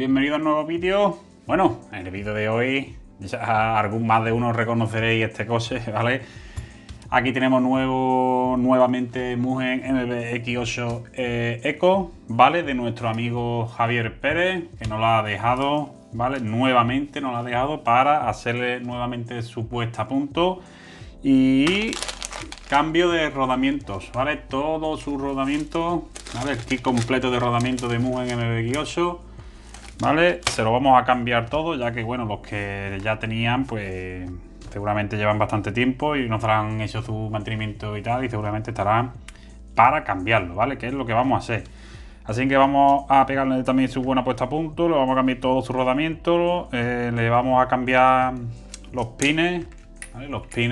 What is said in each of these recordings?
bienvenido al nuevo vídeo. Bueno, en el vídeo de hoy ya más de uno reconoceréis este coche, ¿vale? Aquí tenemos nuevamente Mugen MBX8 Eco, ¿vale? De nuestro amigo Javier Pérez, que nos la ha dejado, ¿vale? Nuevamente nos la ha dejado para hacerle nuevamente su puesta a punto y cambio de rodamientos, ¿vale? Todo su rodamiento, ¿vale? El kit completo de rodamiento de Mugen MBX8, ¿vale? Se lo vamos a cambiar todo, ya que, bueno, los que ya tenían, pues seguramente llevan bastante tiempo y nos habrán hecho su mantenimiento y tal, y seguramente estarán para cambiarlo, ¿vale? Que es lo que vamos a hacer. Así que vamos a pegarle también su buena puesta a punto, le vamos a cambiar todo su rodamiento, le vamos a cambiar los pines, ¿vale?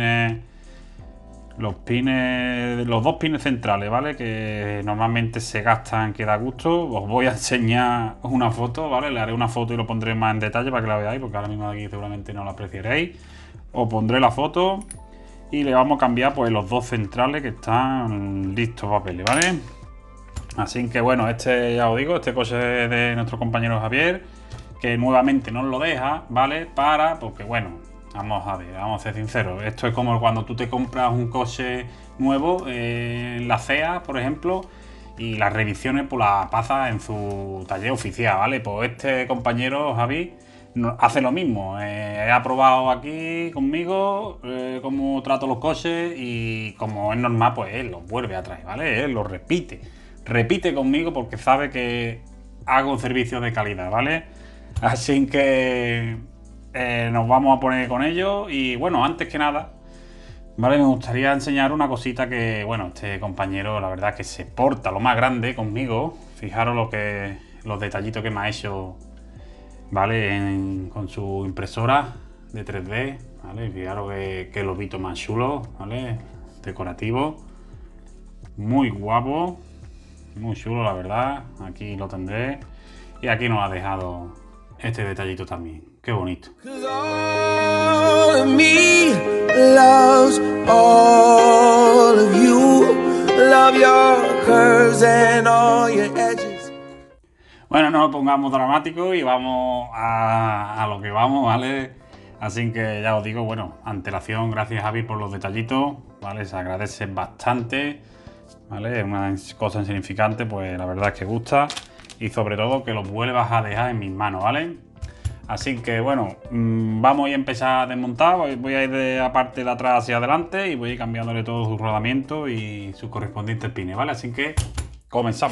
Los dos pines centrales, ¿vale? Que normalmente se gastan, que da gusto. Os voy a enseñar una foto, ¿vale? Le haré una foto y lo pondré más en detalle para que la veáis, porque ahora mismo aquí seguramente no la apreciaréis. Os pondré la foto y le vamos a cambiar pues los dos centrales que están listos papeles, ¿vale? Así que bueno, este ya os digo, este coche de nuestro compañero Javier, que nuevamente nos lo deja, ¿vale? Porque bueno, vamos a ver, vamos a ser sinceros, esto es como cuando tú te compras un coche nuevo en la CEA, por ejemplo, y las revisiones pues las pasas en su taller oficial, ¿vale? Pues este compañero Javi hace lo mismo. Ha probado aquí conmigo cómo trato los coches y como es normal, pues él los vuelve a traer, ¿vale? Él los repite conmigo porque sabe que hago un servicio de calidad, ¿vale? Así que nos vamos a poner con ello. Y bueno, antes que nada, ¿vale? Me gustaría enseñar una cosita que, bueno, este compañero la verdad que se porta lo más grande conmigo. Fijaros los detallitos que me ha hecho, ¿vale? Con su impresora de 3D, ¿vale? Fijaros que lobito más chulo, ¿vale? Decorativo, muy guapo, muy chulo, la verdad. Aquí lo tendré y aquí nos ha dejado este detallito también, qué bonito. Bueno, no nos pongamos dramáticos y vamos a lo que vamos, ¿vale? Así que ya os digo, bueno, antelación, gracias Javi por los detallitos, ¿vale? Se agradece bastante, ¿vale? Es una cosa insignificante, pues la verdad es que gusta. Y sobre todo que los vuelvas a dejar en mis manos, ¿vale? Así que bueno, vamos a empezar a desmontar. Voy a ir de la parte de atrás hacia adelante y voy a ir cambiándole todo su rodamiento y sus correspondientes pines, ¿vale? Así que comenzamos.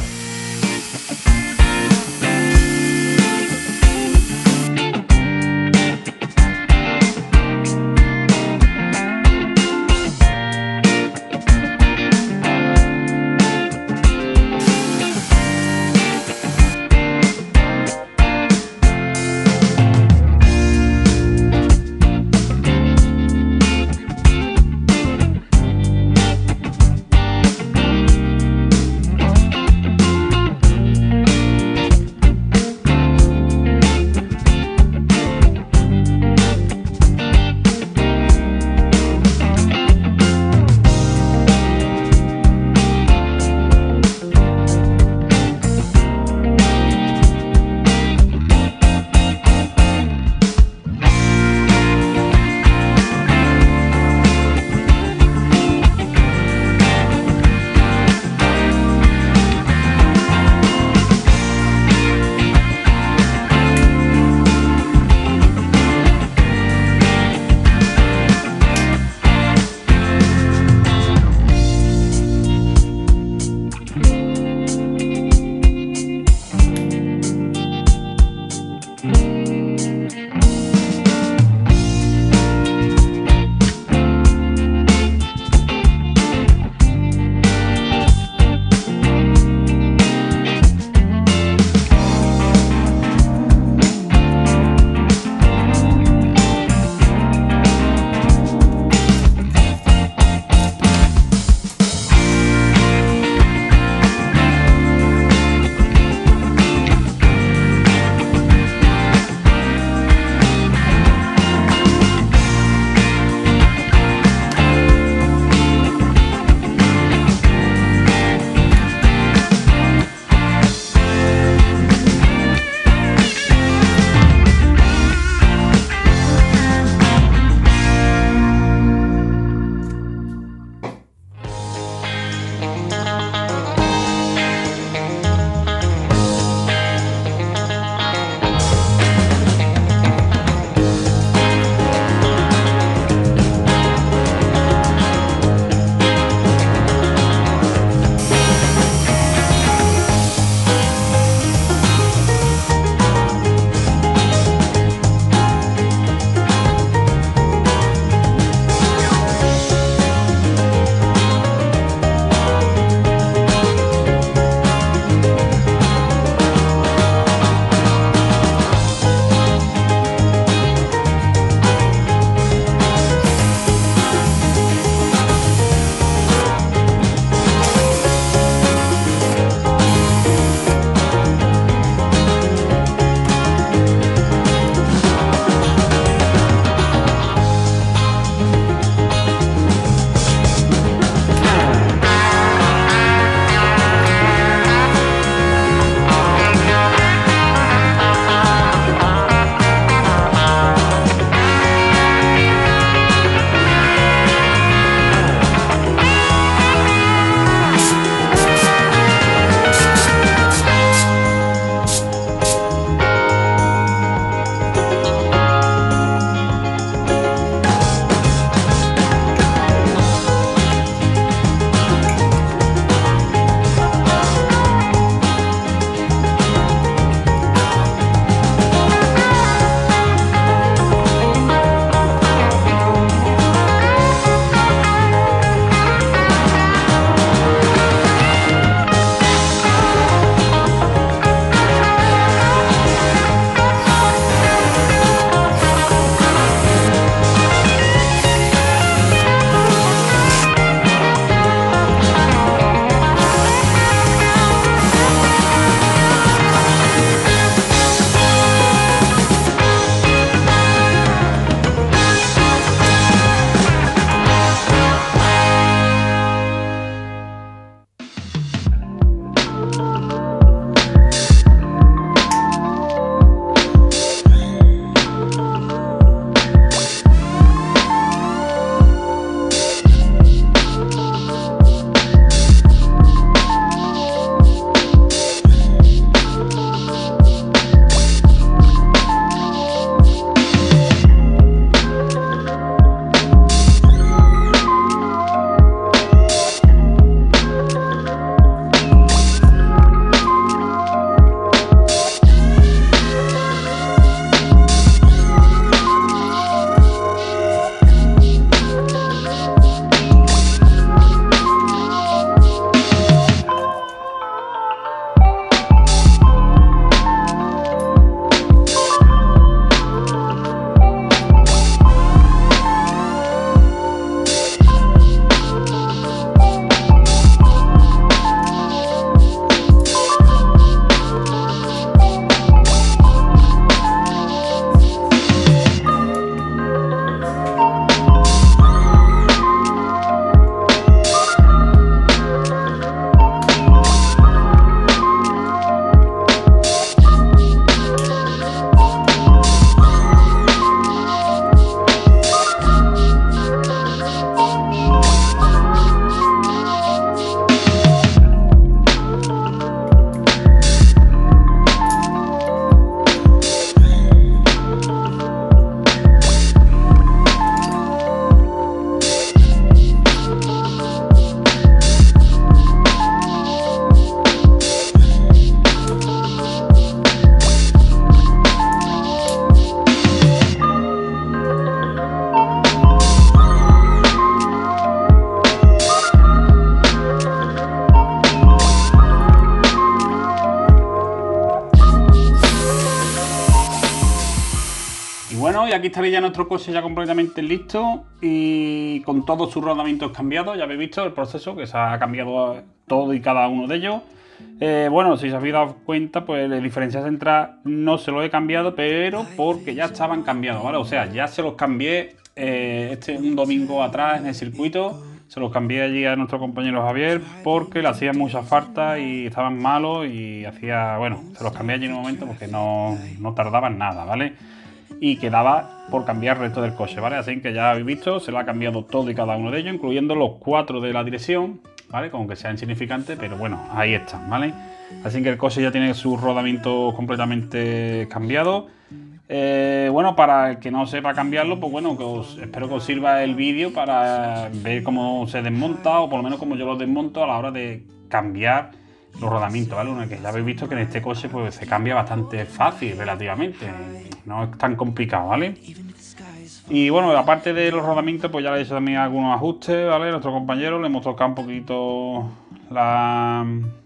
aquí estaría ya nuestro coche ya completamente listo y con todos sus rodamientos cambiados. Ya habéis visto el proceso que se ha cambiado todo y cada uno de ellos. Bueno, si os habéis dado cuenta, pues el diferencial central no se lo he cambiado, pero porque ya estaban cambiados, ¿vale? O sea, ya se los cambié un domingo atrás en el circuito. Se los cambié allí a nuestro compañero Javier porque le hacían mucha falta y estaban malos y hacía... Bueno, se los cambié allí en un momento porque no tardaban nada, ¿vale? Y quedaba por cambiar el resto del coche, ¿vale? Así que ya habéis visto, se lo ha cambiado todo y cada uno de ellos, incluyendo los 4 de la dirección, ¿vale? Como que sea insignificante, pero bueno, ahí están, ¿vale? Así que el coche ya tiene sus rodamientos completamente cambiados. Bueno, para el que no sepa cambiarlo, pues bueno, espero que os sirva el vídeo para ver cómo se desmonta, o por lo menos cómo yo lo desmonto a la hora de cambiar los rodamientos, ¿vale? Una que ya habéis visto que en este coche pues se cambia bastante fácil relativamente, no es tan complicado, ¿vale? Y bueno, aparte de los rodamientos, pues ya le he hecho también algunos ajustes, ¿vale? A nuestro compañero le hemos tocado un poquito la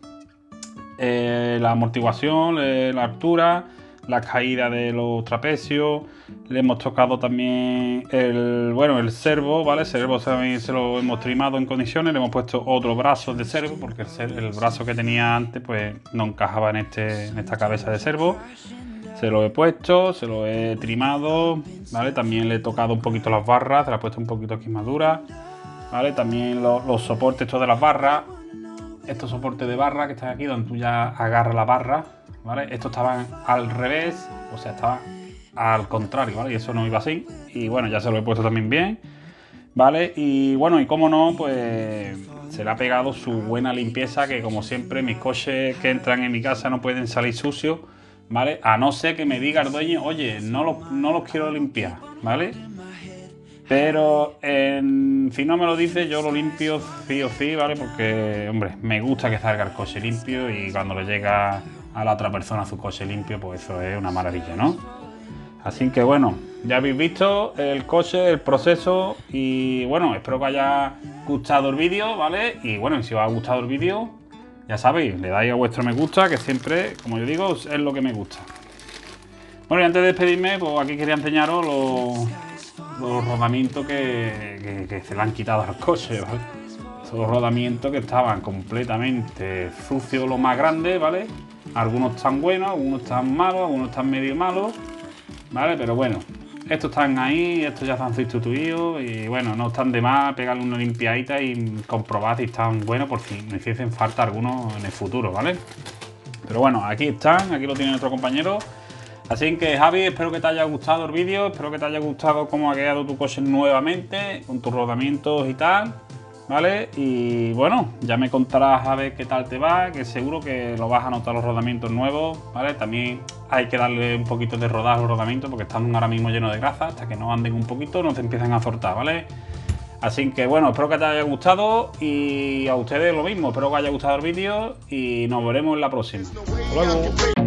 amortiguación, la altura, la caída de los trapecios. Le hemos tocado también el servo, ¿vale? El servo también se lo hemos trimado en condiciones. Le hemos puesto otro brazo de servo porque el brazo que tenía antes pues no encajaba en esta cabeza de servo. Se lo he puesto, se lo he trimado, ¿vale? También le he tocado un poquito las barras, se las he puesto un poquito aquí más duras, ¿vale? También los soportes estos de las barras, estos soportes de barra que están aquí donde tú ya agarras la barra, ¿vale? Estos estaban al revés, o sea, estaban al contrario, ¿vale? Y eso no iba así. Y bueno, ya se lo he puesto también bien, ¿vale? Y bueno, y como no, pues se le ha pegado su buena limpieza, que como siempre mis coches que entran en mi casa no pueden salir sucios, ¿vale? A no ser que me diga el dueño, oye, no los quiero limpiar, ¿vale? Pero si no me lo dice, yo lo limpio sí o sí, ¿vale? Porque, hombre, me gusta que salga el coche limpio y cuando le llega a la otra persona su coche limpio, pues eso es una maravilla, ¿no? Así que bueno, ya habéis visto el coche, el proceso y bueno, espero que os haya gustado el vídeo, ¿vale? Y bueno, si os ha gustado el vídeo, ya sabéis, le dais a vuestro me gusta, que siempre, como yo digo, es lo que me gusta. Bueno, y antes de despedirme, pues aquí quería enseñaros los rodamientos que se le han quitado al coche, ¿vale? Esos rodamientos que estaban completamente sucios, lo más grande, ¿vale? Algunos están buenos, algunos están malos, algunos están medio malos, ¿vale? Pero bueno, estos están ahí, estos ya están sustituidos y bueno, no están de más pegarle una limpiadita y comprobar si están buenos por si me hiciesen falta algunos en el futuro, ¿vale? Pero bueno, aquí están, aquí lo tiene nuestro compañero. Así que Javi, espero que te haya gustado el vídeo, espero que te haya gustado cómo ha quedado tu coche nuevamente, con tus rodamientos y tal, ¿vale? Y bueno, ya me contarás a ver qué tal te va, que seguro que lo vas a notar los rodamientos nuevos, ¿vale? También hay que darle un poquito de rodaje a los rodamientos porque están ahora mismo llenos de grasa, hasta que no anden un poquito no se empiezan a azortar, ¿vale? Así que bueno, espero que te haya gustado y a ustedes lo mismo, espero que os haya gustado el vídeo y nos veremos en la próxima. Hasta luego.